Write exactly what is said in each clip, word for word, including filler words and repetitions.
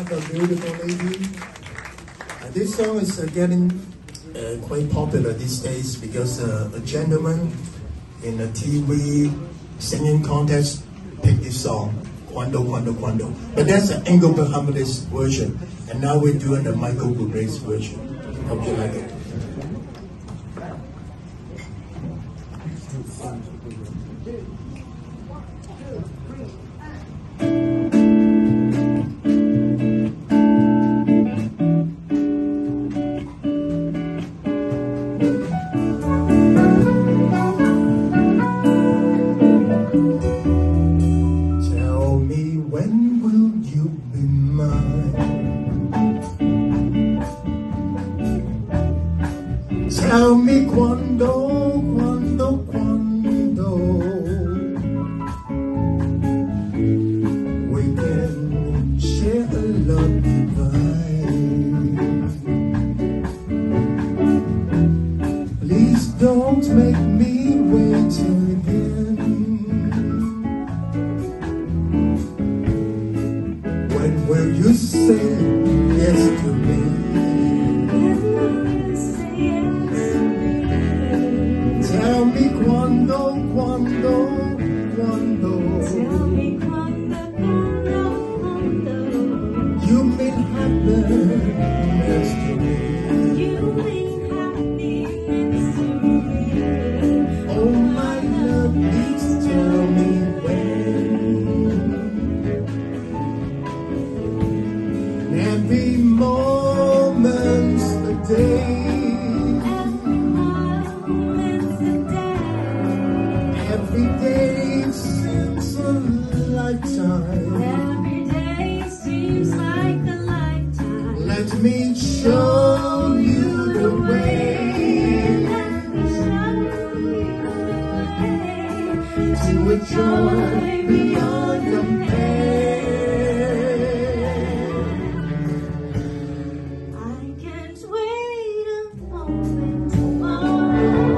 have a beautiful lady. Uh, this song is uh, getting uh, quite popular these days because uh, a gentleman in a T V singing contest picked this song, Cuando, Cuando, Cuando. But that's an Engelbert Humphrey's version, and now we're doing the Michael Bublé's version. Hope you like it. Tell me cuando, cuando, cuando we can share a love divine. Please don't make me wait again. When will you say yes to me? Tell me cuando, cuando, cuando. Tell me cuando, cuando, cuando. You mean happiness to me. You mean happiness to me. Oh my love, please tell me when. Every moment's a day. Every day seems a lifetime. Every day seems like a lifetime. Let me show you the way. Let me show you the way To a joy beyond compare. I can't wait a moment more.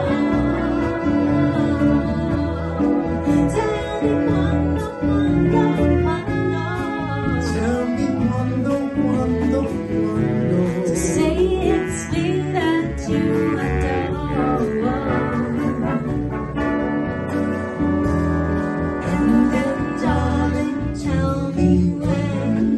Tell me cuando, cuando, cuando. To say it's me that you adore. And then, darling, tell me when.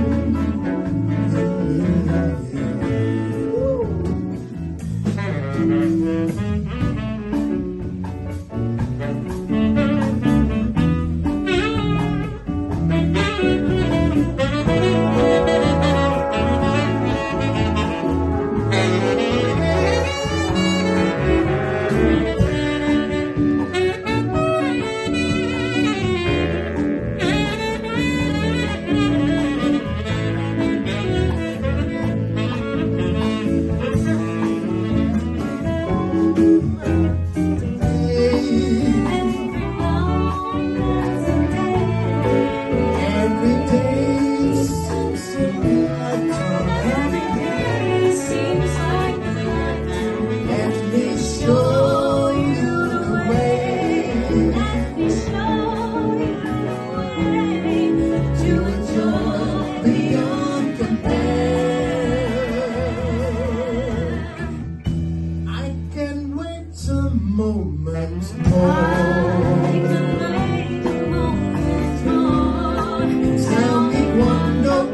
Moments more. I can wait a moment more. Tell me cuando,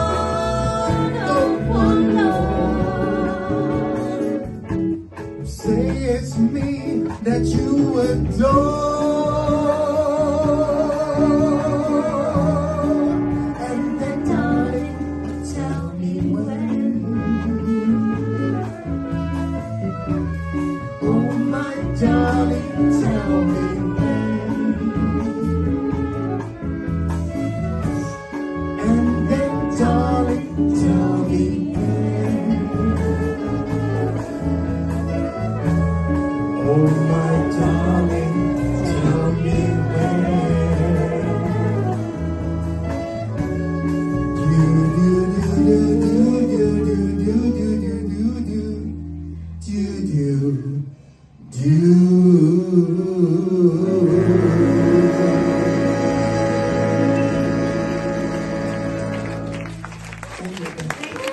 cuando, cuando. Say it's me that you adore. And then, darling, tell me when. Oh my darling, tell me when. And then, darling, tell me when. Oh my darling, tell me when. Thank you.